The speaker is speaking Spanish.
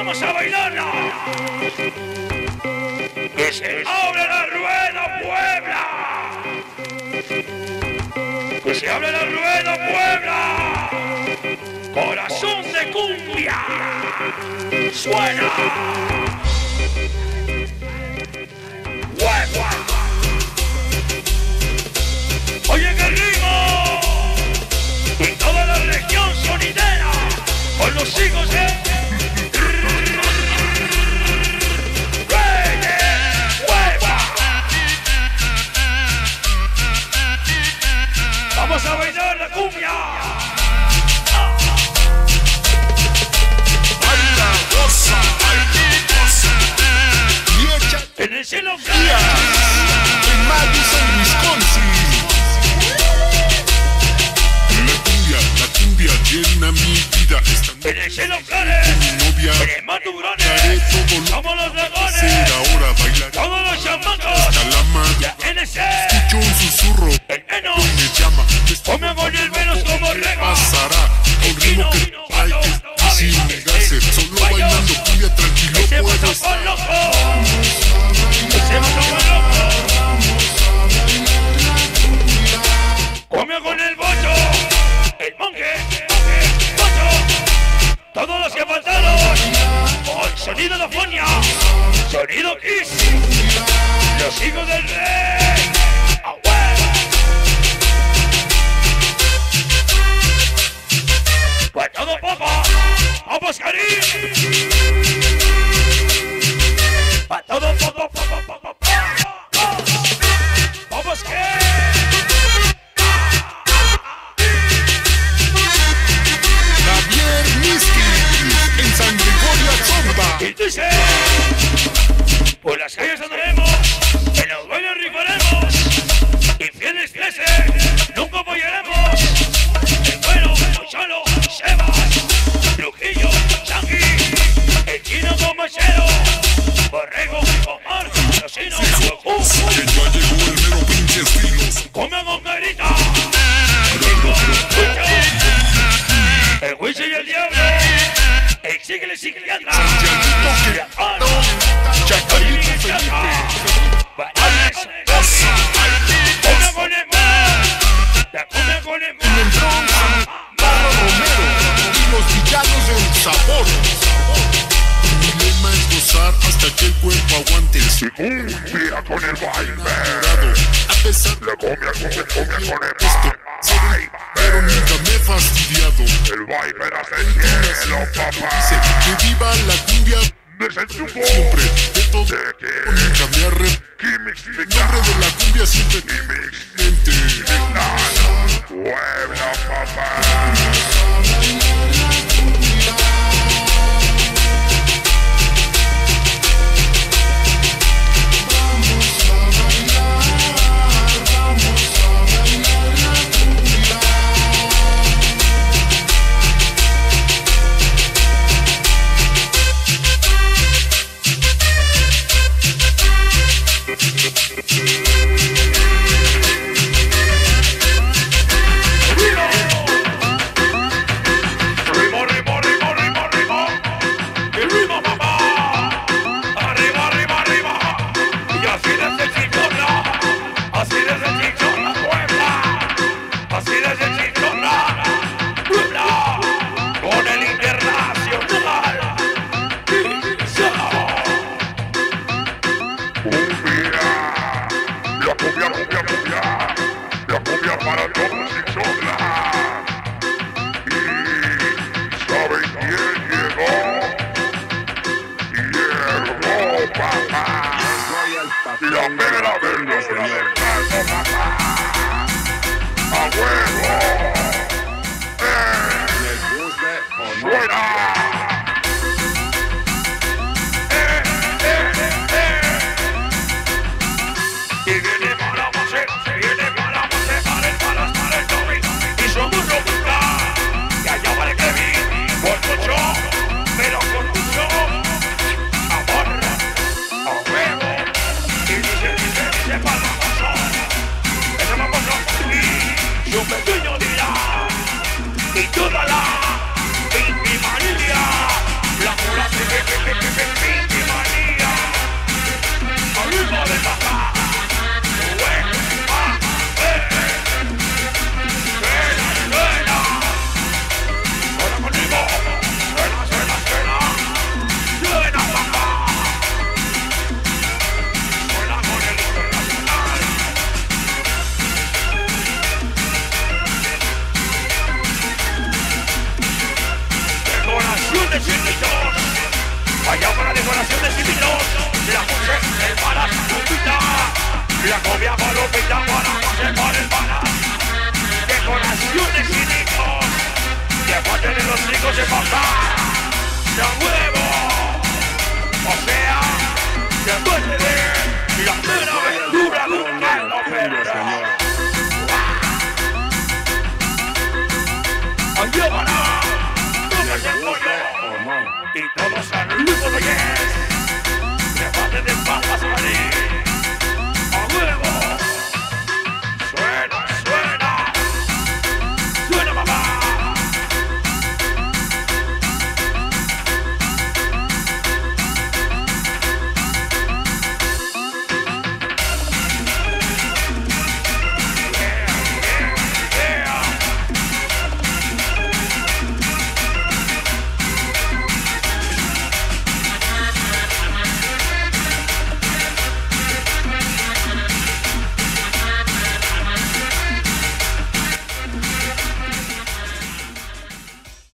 Vamos a bailarla. Que se abre la rueda, Puebla. Que se abre la rueda, Puebla. Corazón de cumbia. Suena. Hueva. Oye que ritmo. Y toda la región sonidera. Con los hijos de... Vamos a bailar la cumbia. Baila, goza, y echa En el cielo en Madison, Wisconsin. La cumbia llena mi vida. en el cielo flores. Mi novia, En el mar tiburones. Somos los dragones. ahora bailar Todos los chamacos. hasta la madre. La NC. Escucho un susurro, El Eno. me llama. Come con el velos como rega. Pasará a un ritmo que hay que sin negarse. Solo bailando cumbia tranquilo Ese puedo vato estar. con loco. Ese vato con loco. Come con el bocho. El monje. Bocho. Todos los que faltaron. Con sonido de Fonia. Sonido Kiss. Los hijos del rey. ¡A huevo! ¡Pa' todo, papá! ¡Vamos, Karim! ¡Pa' todo, papá, papá, papá, papá! ¡Vamos, que! Javier Miski en San Gregorio Atzomba. Y dice... Por las calles andaremos, en los bailes rifaremos, infieles fieses, nunca apoyaremos. El bueno, Cholo, Sebas, Trujillo, Changi, el chino comachero, Borrego, Omar, Rosino, Goku. Que ya llegó el mero pinche estilos. Come con carita, el juicio y el diablo, el siglo psiquiatra, Chacalito Felipe. come con el mar, la come con el En el Bronx, Barro Romero y los villanos del sabor. Mi lema es gozar hasta que el cuerpo aguante. Y cumbia con el baile. A pesar La cumbia con el esto, baile. pero nunca me he fastidiado. El baile hace el cielo, papá. Dice que viva la cumbia Desde el chumbo. siempre. De todo, De que nunca me arrepiento. Quimix El nombre de la cumbia siempre mente. Puebla, papá. La pera del desierto, papá. A huevo. Suena. Y viene para Mosé, viene para Mosé, para el Tommy. Y somos robusta. Y allá va el Kevin. Por mucho, pero con mucho amor. A huevo. Y dice para la cosa. Ese va a pasar por aquí. Y un pequeño día. Y toda la. Y mi María. La cura se Pinky manía. Al ritmo de papá. Suena conmigo. Suena papá. Suena con el internacional. Decoración de chinitos. Vaya para decoración de chinitos. La puse el para Lupita. La copia para Lupita para José para el para. Decoración de chinitos. Después de los chicos de papá. De huevo. O sea, después de la mera aventura buscando perra. Allá para. Todos el pollo. Y todos al ritmo de yes. Debate de papas a salir.